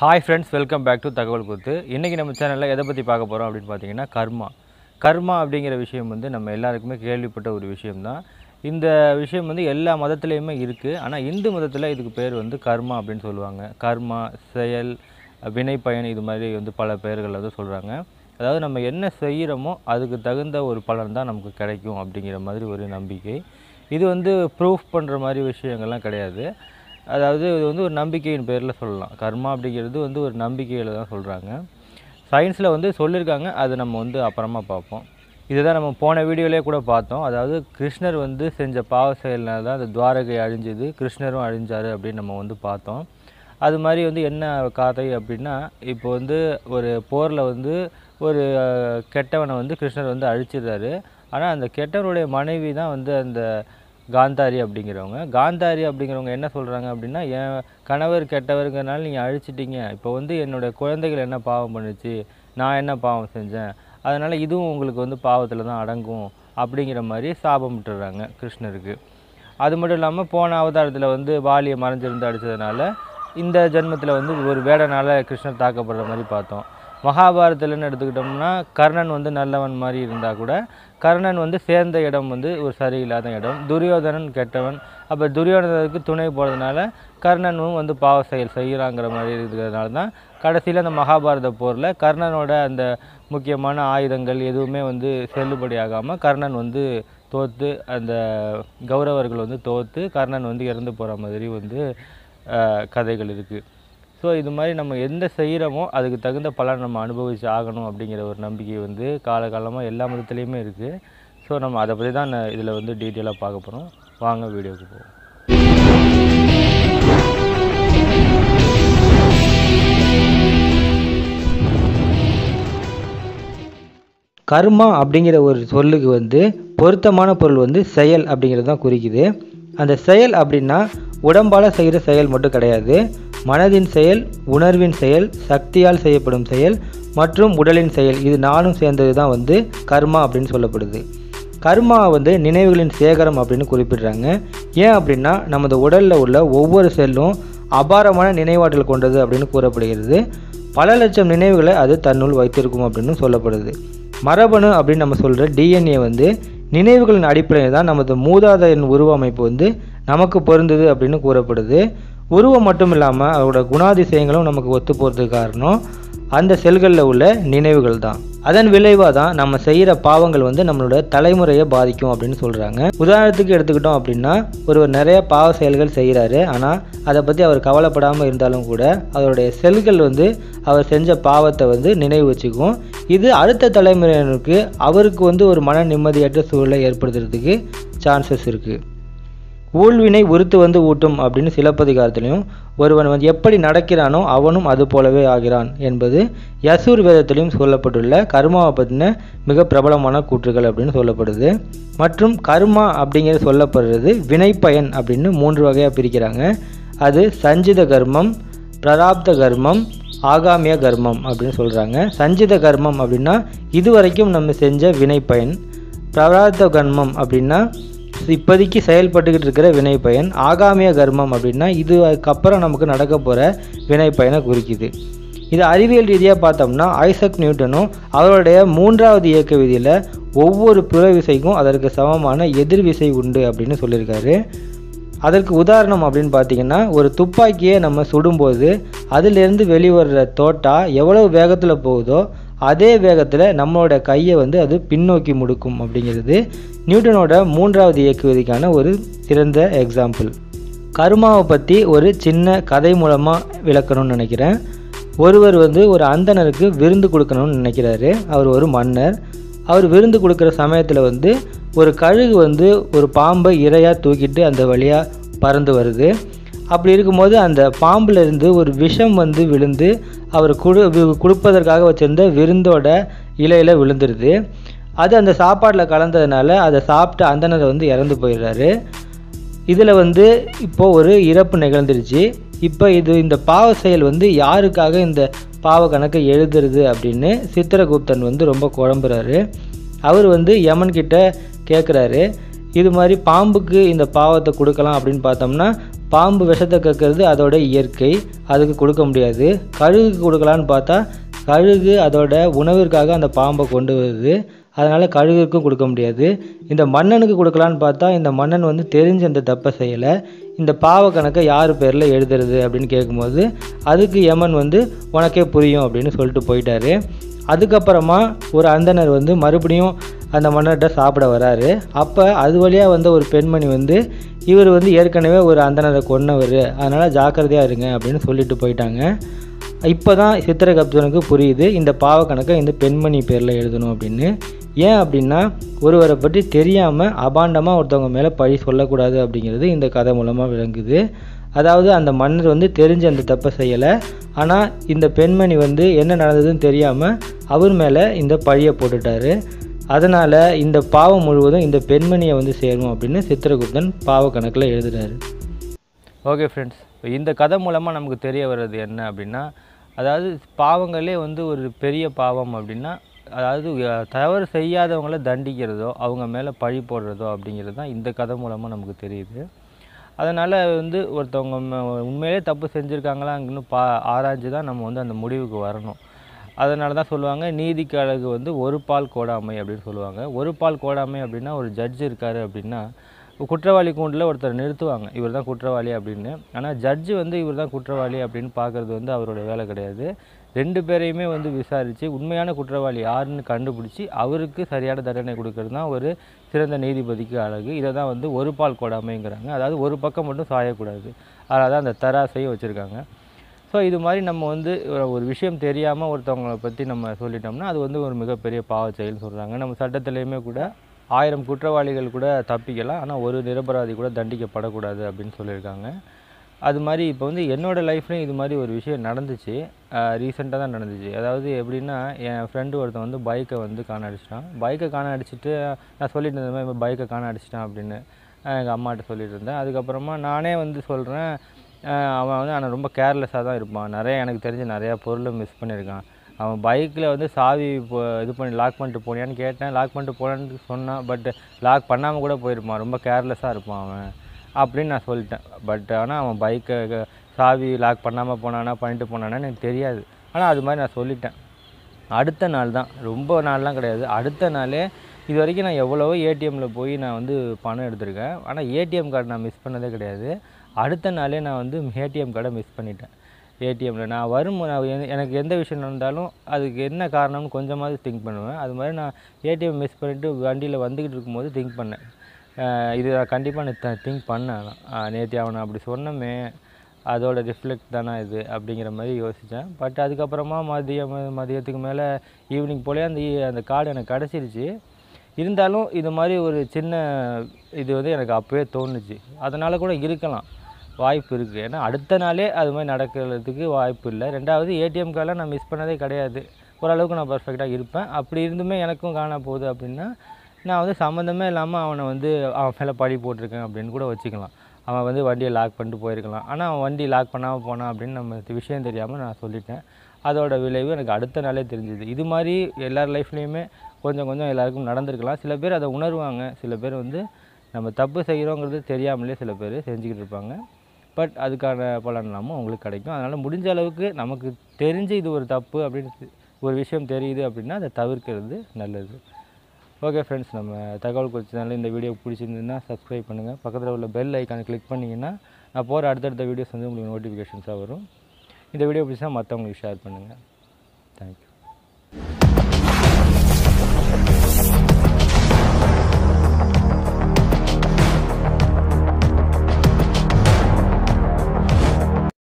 Hi friends, welcome back to Thagaval Kuthu. இன்றைக்கி நம்ம சேனலில் எதை பற்றி பார்க்க போகிறோம் அப்படின்னு பார்த்தீங்கன்னா கர்மா அப்படிங்கிற விஷயம் வந்து நம்ம எல்லாருக்குமே கேள்விப்பட்ட ஒரு விஷயம்தான். இந்த விஷயம் வந்து எல்லா மதத்துலேயுமே இருக்குது. ஆனால் இந்து மதத்தில் இதுக்கு பேர் வந்து கர்மா அப்படின்னு சொல்லுவாங்க. கர்மா, செயல், வினை பயன், இது மாதிரி வந்து பல பெயர்கள் வந்து சொல்கிறாங்க. அதாவது நம்ம என்ன செய்கிறோமோ அதுக்கு தகுந்த ஒரு பலன் தான் நமக்கு கிடைக்கும் அப்படிங்கிற மாதிரி ஒரு நம்பிக்கை. இது வந்து ப்ரூஃப் பண்ணுற மாதிரி விஷயங்கள்லாம் கிடையாது. அதாவது இது வந்து ஒரு நம்பிக்கையின் பேரில் சொல்லலாம். கர்மா அப்படிங்கிறது வந்து ஒரு நம்பிக்கையில் தான் சொல்கிறாங்க. சயின்ஸில் வந்து சொல்லியிருக்காங்க, அது நம்ம வந்து அப்புறமா பார்ப்போம். இதுதான் நம்ம போன வீடியோவிலே கூட பார்த்தோம். அதாவது கிருஷ்ணர் வந்து செஞ்ச பாவ செயல்னால தான் அந்த துவாரகை அழிஞ்சுது, கிருஷ்ணரும் அழிஞ்சார் அப்படின்னு நம்ம வந்து பார்த்தோம். அது மாதிரி வந்து என்ன கதை அப்படின்னா, இப்போ வந்து ஒரு போரில் வந்து ஒரு கெட்டவனை வந்து கிருஷ்ணர் வந்து அழிச்சிடுறாரு. ஆனால் அந்த கெட்டவனுடைய மனைவி தான் வந்து அந்த காந்தாரி அப்படிங்கிறவங்க என்ன சொல்கிறாங்க அப்படின்னா, என் கணவர் கெட்டவருங்கிறனால நீங்கள் அழிச்சிட்டிங்க, இப்போ வந்து என்னோடய குழந்தைகள் என்ன பாவம் பண்ணுச்சு, நான் என்ன பாவம் செஞ்சேன், அதனால் இதுவும் உங்களுக்கு வந்து பாவத்தில் தான் அடங்கும் அப்படிங்கிற மாதிரி சாபம் விட்டுறாங்க கிருஷ்ணருக்கு. அது மட்டும் இல்லாமல் போன அவதாரத்தில் வந்து வாலியை மறைஞ்சிருந்து அடித்ததுனால இந்த ஜென்மத்தில் வந்து ஒரு வேடனால் கிருஷ்ணர் தாக்கப்படுற மாதிரி பார்த்தோம். மகாபாரதத்தில்னு எடுத்துக்கிட்டோம்னா கர்ணன் வந்து நல்லவன் மாதிரி இருந்தால் கூட கர்ணன் வந்து சேர்ந்த இடம் வந்து ஒரு சரியில்லாத இடம். துரியோதனன் கெட்டவன். அப்போ துரியோதனனுக்கு துணை போகிறதுனால கர்ணனும் வந்து பாவ செயல் செய்கிறாங்கிற மாதிரி இருக்கிறதுனால தான் கடைசியில் அந்த மகாபாரத போரில் கர்ணனோட அந்த முக்கியமான ஆயுதங்கள் எதுவுமே வந்து செல்லுபடி ஆகாமல் கர்ணன் வந்து தோற்று, அந்த கௌரவர்கள் வந்து தோற்று கர்ணன் வந்து இறந்து போகிற மாதிரி வந்து கதைகள் இருக்குது. ஸோ இது மாதிரி நம்ம எந்த செய்கிறோமோ அதுக்கு தகுந்த பலன் நம்ம அனுபவிச்சு ஆகணும் அப்படிங்கிற ஒரு நம்பிக்கை வந்து காலகாலமாக எல்லா மதத்துலேயுமே இருக்குது. ஸோ நம்ம அதை பற்றி தான் இதில் வந்து டீட்டெயிலாக பார்க்க போகிறோம். வாங்க வீடியோவுக்கு போவோம். கர்மா அப்படிங்கிற ஒரு சொல்லுக்கு வந்து பொருத்தமான பொருள் வந்து செயல் அப்படிங்கிறது தான் குறிக்குது. அந்த செயல் அப்படின்னா உடம்பால் செய்கிற செயல் மட்டும் கிடையாது. மனதின் செயல், உணர்வின் செயல், சக்தியால் செய்யப்படும் செயல் மற்றும் உடலின் செயல், இது நானும் சேர்ந்தது தான் வந்து கர்மா அப்படின்னு சொல்லப்படுது. கர்மா வந்து நினைவுகளின் சேகரம் அப்படின்னு குறிப்பிடுறாங்க. ஏன் அப்படின்னா நமது உடலில் உள்ள ஒவ்வொரு செல்லும் அபாரமான நினைவாற்றல் கொண்டது அப்படின்னு கூறப்படுகிறது. பல லட்சம் நினைவுகளை அது தன்னுள் வைத்திருக்கும் அப்படின்னு சொல்லப்படுது. மரபணு அப்படின்னு நம்ம சொல்கிற டிஎன்ஏ வந்து நினைவுகளின் அடிப்படையில் தான் நமது மூதாதையின் உருவ அமைப்பு வந்து நமக்கு பொருந்தது அப்படின்னு கூறப்படுது. உருவம் மட்டும் இல்லாமல் அதோட குணாதிசயங்களும் நமக்கு ஒத்து போகிறதுக்கு காரணம் அந்த செல்களில் உள்ள நினைவுகள் தான். அதன் விளைவாக தான் நம்ம செய்கிற பாவங்கள் வந்து நம்மளோட தலைமுறையை பாதிக்கும் அப்படின்னு சொல்கிறாங்க. உதாரணத்துக்கு எடுத்துக்கிட்டோம் அப்படின்னா, ஒருவர் நிறைய பாவ செயல்கள் செய்கிறாரு. ஆனால் அதை பற்றி அவர் கவலைப்படாமல் இருந்தாலும் கூட அவருடைய செல்கள் வந்து அவர் செஞ்ச பாவத்தை வந்து நினைவு வச்சுக்கும். இது அடுத்த தலைமுறையினருக்கு அவருக்கு வந்து ஒரு மன நிம்மதியற்ற சூழலை ஏற்படுத்துறதுக்கு சான்சஸ் இருக்குது. ஊழ்வினை உறுத்து வந்து ஊட்டும் அப்படின்னு சிலப்பதிகாரத்திலையும், ஒருவன் வந்து எப்படி நடக்கிறானோ அவனும் அது போலவே ஆகிறான் என்பது யசூர் வேதத்திலையும் சொல்லப்பட்டுள்ள கர்மாவை பற்றின மிக பிரபலமான கூற்றுகள் அப்படின்னு சொல்லப்படுது. மற்றும் கர்மா அப்படிங்கிறது சொல்லப்படுறது வினைப்பயன் அப்படின்னு 3 வகையாக பிரிக்கிறாங்க. அது சஞ்சித கர்மம், பிராரப்த கர்மம், ஆகாமிய கர்மம் அப்படின்னு சொல்கிறாங்க. சஞ்சித கர்மம் அப்படின்னா இதுவரைக்கும் நம்ம செஞ்ச வினைப்பயன். பிராரப்த கர்மம் அப்படின்னா இப்போதைக்கு செயல்பட்டுக்கிட்டு இருக்கிற வினை பயன். ஆகாமிய கர்மம் அப்படின்னா இதுக்கப்புறம் நமக்கு நடக்க போகிற வினை பயனை குறிக்குது. இது அறிவியல் ரீதியாக பார்த்தோம்னா ஐசக் நியூட்டனும் அவருடைய 3வது இயக்க விதியில் ஒவ்வொரு புற விசைக்கும் அதற்கு சமமான எதிர் விசை உண்டு அப்படின்னு சொல்லியிருக்காரு. அதற்கு உதாரணம் அப்படின்னு பார்த்திங்கன்னா, ஒரு துப்பாக்கியை நம்ம சுடும்போது அதிலிருந்து வெளிவர்ற தோட்டா எவ்வளவு வேகத்தில் போகுதோ அதே வேகத்தில் நம்மளோட கையை வந்து அது பின்னோக்கி முடுக்கும் அப்படிங்கிறது நியூட்டனோட 3வது இயக்க விதிக்கான ஒரு சிறந்த எக்ஸாம்பிள். கர்மாவை பற்றி ஒரு சின்ன கதை மூலமாக விளக்கணும்னு நினைக்கிறேன். ஒருவர் வந்து ஒரு அந்தணருக்கு விருந்து கொடுக்கணும்னு நினைக்கிறாரு. அவர் ஒரு மன்னர். அவர் விருந்து கொடுக்குற சமயத்தில் வந்து ஒரு கழுகு வந்து ஒரு பாம்பை இரையாக தூக்கிட்டு அந்த வழியாக பறந்து வருது. அப்படி இருக்கும்போது அந்த பாம்பிலிருந்து ஒரு விஷம் வந்து விழுந்து அவர் கொடுப்பதற்காக வச்சுருந்த விருந்தோட இலையில் விழுந்துருது. அது அந்த சாப்பாட்டில் கலந்ததுனால அதை சாப்பிட்டு அந்தணரை வந்து இறந்து போயிடுறாரு. இதில் வந்து இப்போது ஒரு இறப்பு நிகழ்ந்துருச்சு. இப்போ இந்த பாவ செயல் வந்து யாருக்காக இந்த பாவ கணக்கை எழுதுறது அப்படின்னு சித்திரகுப்தன் வந்து ரொம்ப குழம்புறாரு. அவர் வந்து யமன் கிட்ட கேட்குறாரு, இது மாதிரி பாம்புக்கு இந்த பாவத்தை கொடுக்கலாம் அப்படின்னு பார்த்தோம்னா பாம்பு விஷத்தை கக்கிறது அதோட இயற்கை, அதுக்கு கொடுக்க முடியாது. கழுகுக்கு கொடுக்கலான்னு பார்த்தா கழுகு அதோட உணவிற்காக அந்த பாம்பை கொண்டு வருது, அதனால் கழுகுக்கும் கொடுக்க முடியாது. இந்த மன்னனுக்கு கொடுக்கலான்னு பார்த்தா இந்த மன்னன் வந்து தெரிஞ்சு அந்த தப்பை செய்யலை. இந்த பாவ கணக்கை யார் பேரில் எழுதுறது அப்படின்னு கேட்கும்போது அதுக்கு யமன் வந்து உனக்கே புரியும் அப்படின்னு சொல்லிட்டு போயிட்டாரு. அதுக்கப்புறமா ஒரு அந்தனர் வந்து மறுபடியும் அந்த மன்னர்கிட்ட சாப்பிட வராரு. அப்போ அது வழியாக வந்த ஒரு பெண்மணி வந்து இவர் வந்து ஏற்கனவே ஒரு அந்தனரை கொன்னவர், அதனால் ஜாக்கிரதையாக இருங்க அப்படின்னு சொல்லிட்டு போயிட்டாங்க. இப்போ தான் சித்திரகுப்தனுக்கு புரியுது இந்த பாவ கணக்கை இந்த பெண்மணி பேரில் எழுதணும் அப்படின்னு. ஏன் அப்படின்னா ஒருவரை பற்றி தெரியாமல் அபாண்டமாக ஒருத்தவங்க மேலே பழி சொல்லக்கூடாது அப்படிங்கிறது இந்த கதை மூலமாக விளங்குது. அதாவது அந்த மன்னர் வந்து தெரிஞ்சு அந்த தப்பை செய்யலை, ஆனால் இந்த பெண்மணி வந்து என்ன நடந்ததுன்னு தெரியாமல் அவர் மேலே இந்த பழியை போட்டுட்டாரு. அதனால் இந்த பாவம் முழுவதும் இந்த பெண்மணியை வந்து சேரும் அப்படின்னு சித்திரகுப்தன் பாவ கணக்கில் எழுதுறாரு. ஓகே ஃப்ரெண்ட்ஸ், இந்த கதை மூலமாக நமக்கு தெரிய வர்றது என்ன அப்படின்னா, அதாவது பாவங்களே வந்து ஒரு பெரிய பாவம் அப்படின்னா, அதாவது தவறு செய்யாதவங்கள தண்டிக்கிறதோ அவங்க மேலே பழி போடுறதோ அப்படிங்கிறது தான் இந்த கதை மூலமாக நமக்கு தெரியுது. அதனால் வந்து ஒருத்தவங்க உண்மையிலே தப்பு செஞ்சுருக்காங்களான்னு ஆராய்ஞ்சு தான் நம்ம வந்து அந்த முடிவுக்கு வரணும். அதனால தான் சொல்லுவாங்க நீதிக்கு அழகு வந்து ஒரு பால் கோடாமை அப்படின்னு சொல்லுவாங்க. ஒரு பால் கோடாமை அப்படின்னா ஒரு ஜட்ஜ் இருக்கார் அப்படின்னா குற்றவாளி கூண்டில் ஒருத்தர் நிறுத்துவாங்க, இவர் தான் குற்றவாளி அப்படின்னு. ஆனால் ஜட்ஜு வந்து இவர் தான் குற்றவாளி அப்படின்னு பார்க்குறது வந்து அவரோட வேலை கிடையாது. ரெண்டு பேரையுமே வந்து விசாரித்து உண்மையான குற்றவாளி யாருன்னு கண்டுபிடிச்சி அவருக்கு சரியான தண்டனை கொடுக்கறது தான் ஒரு சிறந்த நீதிபதிக்கு அழகு. இதை தான் வந்து ஒரு பால் கோடாமைங்கிறாங்க. அதாவது ஒரு பக்கம் மட்டும் சாயக்கூடாது, அதனால தான் அந்த தராசையும் வச்சுருக்காங்க. ஸோ இது மாதிரி நம்ம வந்து ஒரு விஷயம் தெரியாமல் ஒருத்தவங்களை பற்றி நம்ம சொல்லிட்டோம்னா அது வந்து ஒரு மிகப்பெரிய பாவச் செயல்னு சொல்கிறாங்க. நம்ம சட்டத்திலையுமே கூட 1000 குற்றவாளிகள் கூட தப்பிக்கலாம், ஆனால் ஒரு நிரபராதி கூட தண்டிக்கப்படக்கூடாது அப்படின்னு சொல்லியிருக்காங்க. அது மாதிரி இப்போ வந்து என்னோடய லைஃப்லேயும் இது மாதிரி ஒரு விஷயம் நடந்துச்சு, ரீசெண்டாக தான் நடந்துச்சு. அதாவது எப்படின்னா என் ஃப்ரெண்டு ஒருத்தன் வந்து பைக்கை வந்து காண அடிச்சிட்டான். பைக்கை காண அடிச்சுட்டு நான் சொல்லிட்டு இருந்த மாதிரி பைக்கை காண அடிச்சிட்டான் அப்படின்னு எங்கள் அம்மாட்ட சொல்லிட்டு இருந்தேன். அதுக்கப்புறமா நானே வந்து சொல்கிறேன், அவன் வந்து ஆனால் ரொம்ப கேர்லெஸ்ஸாக தான் இருப்பான், எனக்கு தெரிஞ்ச நிறையா பொருளை மிஸ் பண்ணியிருக்கான். அவன் பைக்கில் வந்து சாவி இது பண்ணி லாக் பண்ணிட்டு போனியான்னு கேட்டேன், லாக் பண்ணிட்டு போனான்னு சொன்னான். பட் லாக் பண்ணாமல் கூட போயிருப்பான், ரொம்ப கேர்லெஸ்ஸாக இருப்பான் அவன் அப்படின்னு நான் சொல்லிட்டேன். பட் ஆனால் அவன் பைக்கை சாவி லாக் பண்ணாமல் போனானா பண்ணிட்டு போனானான்னு எனக்கு தெரியாது, ஆனால் அது மாதிரி நான் சொல்லிட்டேன். அடுத்த நாள் தான், ரொம்ப நாள்லாம் கிடையாது, அடுத்த நாளே இது வரைக்கும் நான் எவ்வளவோ ஏடிஎம்மில் போய் நான் வந்து பணம் எடுத்திருக்கேன், ஆனால் ஏடிஎம் கார்டு நான் மிஸ் பண்ணதே கிடையாது. அடுத்த நாளே நான் வந்து ஏடிஎம் கார்டை மிஸ் பண்ணிட்டேன். ஏடிஎம்மில் நான் எனக்கு எந்த விஷயம் நடந்தாலும் அதுக்கு என்ன காரணம்னு கொஞ்சமாவது திங்க் பண்ணுவேன். அது மாதிரி நான் ஏடிஎம் மிஸ் பண்ணிவிட்டு வண்டியில் வந்துக்கிட்டு இருக்கும்போது திங்க் பண்ணேன், இது கண்டிப்பாக நான் திங்க் பண்ணேன். நேற்று அவனை அப்படி சொன்னமே, அதோட ரிஃப்ளெக்ட் தானே இது அப்படிங்கிற மாதிரி யோசித்தேன். பட் அதுக்கப்புறமா மதியத்துக்கு மேலே ஈவினிங் போலே அந்த கார்டு எனக்கு கிடச்சிருச்சு. இருந்தாலும் இது மாதிரி ஒரு சின்ன இது வந்து எனக்கு அப்போவே தோணுச்சு, அதனால் கூட இருக்கலாம், வாய்ப்பு இருக்குது. ஏன்னா அடுத்த நாளே அது மாதிரி நடக்கிறதுக்கு வாய்ப்பு இல்லை. ரெண்டாவது ஏடிஎம் கார்டெலாம் நான் மிஸ் பண்ணதே கிடையாது, ஓரளவுக்கு நான் பர்ஃபெக்டாக இருப்பேன். அப்படி இருந்துமே எனக்கும் காண போகுது அப்படின்னா நான் வந்து சம்மந்தமே இல்லாமல் அவனை வந்து அவன் மேலே பழி போட்டிருக்கேன் அப்படின்னு கூட வச்சுக்கலாம். அவன் வந்து வண்டியை லாக் பண்ணிட்டு போயிருக்கலாம், ஆனால் அவன் வண்டி லாக் பண்ணாமல் போனான் அப்படின்னு நம்ம விஷயம் தெரியாமல் நான் சொல்லிட்டேன். அதோட விளைவு எனக்கு அடுத்த நாளே தெரிஞ்சுது. இது மாதிரி எல்லார் லைஃப்லேயுமே கொஞ்சம் கொஞ்சம் எல்லாருக்கும் நடந்திருக்கலாம். சில பேர் அதை உணர்வாங்க, சில பேர் வந்து நம்ம தப்பு செய்கிறோங்கிறது தெரியாமலே சில பேர் செஞ்சுக்கிட்டு இருப்பாங்க. பட் அதுக்கான பலனெல்லாமும் அவங்களுக்கு கிடைக்கும். அதனால் முடிஞ்ச அளவுக்கு நமக்கு தெரிஞ்சு இது ஒரு தப்பு அப்படின்னு ஒரு விஷயம் தெரியுது அப்படின்னா அதை தவிர்க்கிறது நல்லது. ஓகே ஃப்ரெண்ட்ஸ், நம்ம தகவல் குறிச்சனால இந்த வீடியோ பிடிச்சிருந்ததுன்னா சப்ஸ்கிரைப் பண்ணுங்கள். பக்கத்தில் உள்ள பெல் ஐக்கானை கிளிக் பண்ணிங்கன்னா நான் போகிற அடுத்தடுத்த வீடியோஸ் வந்து உங்களுக்கு நோட்டிஃபிகேஷன்ஸாக வரும். இந்த வீடியோ பிடிச்சா மற்றவங்களுக்கு ஷேர் பண்ணுங்கள். தேங்க்யூ.